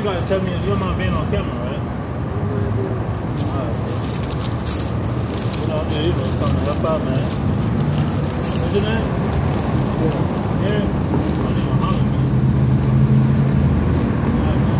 got to tell me your mom being on camera, right? Alright. You know, come to help out, man. What's your name? Yeah. My name is Muhammad, man. Alright, man.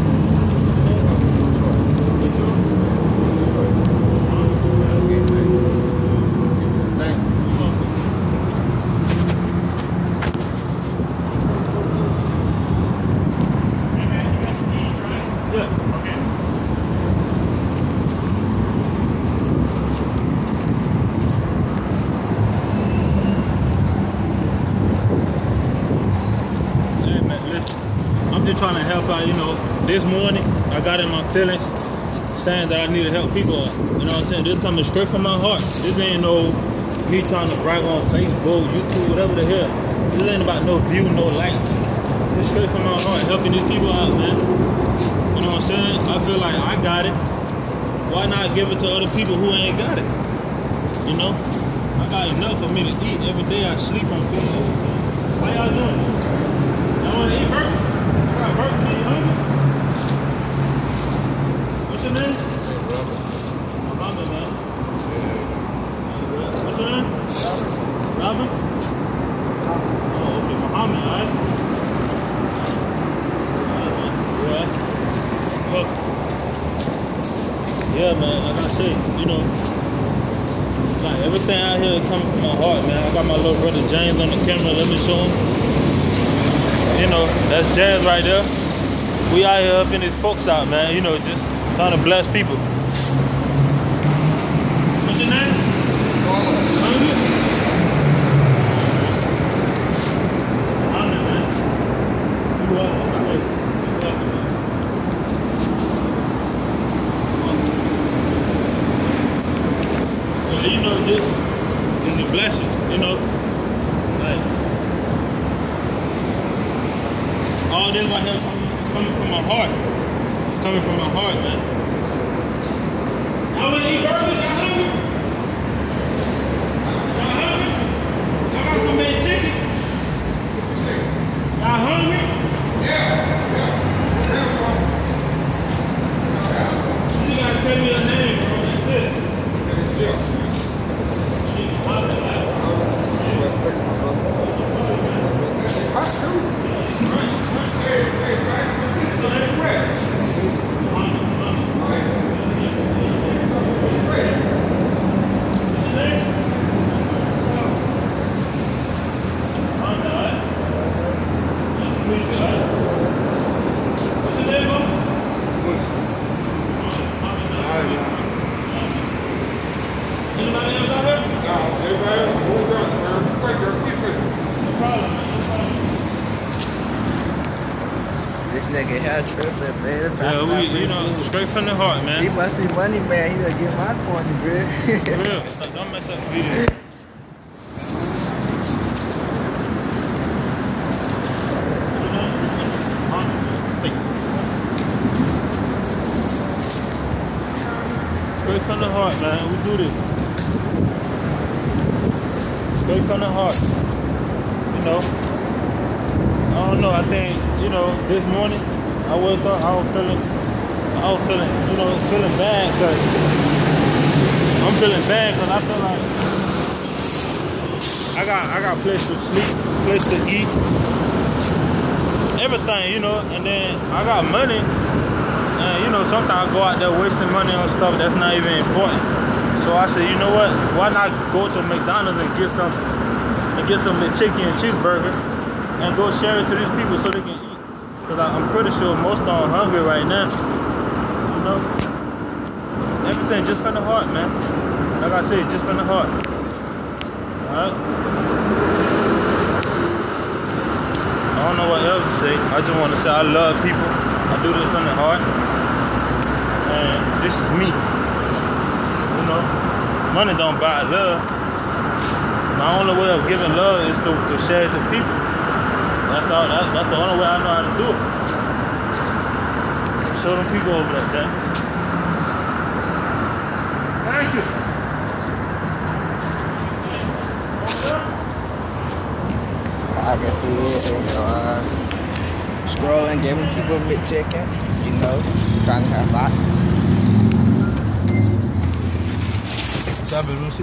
Trying to help out, you know. This morning I got in my feelings saying that I need to help people out. You know what I'm saying? This coming straight from my heart. This ain't no me trying to brag on Facebook, YouTube, whatever the hell. This ain't about no view, no likes. It's straight from my heart, helping these people out, man. You know what I'm saying? I feel like I got it. Why not give it to other people who ain't got it? You know? I got enough for me to eat. Every day I sleep on food. How y'all doing? Y'all want to eat burgers? What's your name? Muhammad, man. What's your name? Robin? Oh, okay, Muhammad, alright? Alright, man. Yeah, man, like I say, you know, like everything out here is coming from my heart, man. I got my little brother James on the camera, let me show him. You know, that's Jazz right there. We out here helping these folks out, man. You know, just trying to bless people. What's your name? Muhammad, man. You welcome, man. You welcome, man. So, you know, this is a blessing, you know. Like, all this right here is coming from my heart. It's coming from my heart, man. I want to eat burgers. Y'all hungry? Y'all hungry? I got some made chicken. Y'all hungry? Yeah. You gotta tell me your name, bro. That's it. This nigga here tripping, man. Yeah, you know, straight from the heart, man. He must be money, man. He gonna get my 20, bro. For real. Don't mess up the video. Straight from the heart, man. We do this. Straight from the heart. You know. I don't know. I think, you know, this morning I woke up. I was feeling, you know, feeling bad because I feel like I got place to sleep, place to eat, everything, you know. And then I got money. And, you know, sometimes I go out there wasting money on stuff that's not even important. So I said, you know what? Why not go to McDonald's and get some chicken and cheeseburger and go share it to these people so they can eat? Because I'm pretty sure most are hungry right now. You know? Everything just from the heart, man. Like I said, just from the heart. Alright? I don't know what else to say. I just want to say I love people. I do this from the heart. And this is me. You know? Money don't buy love. My only way of giving love is to share it to people. That's the only way I know how to do it. Show them people over there, Jack. Thank you. I can see it in your eyes. Scrolling, giving people mid-chicken. You know, trying to have fun. Stop it,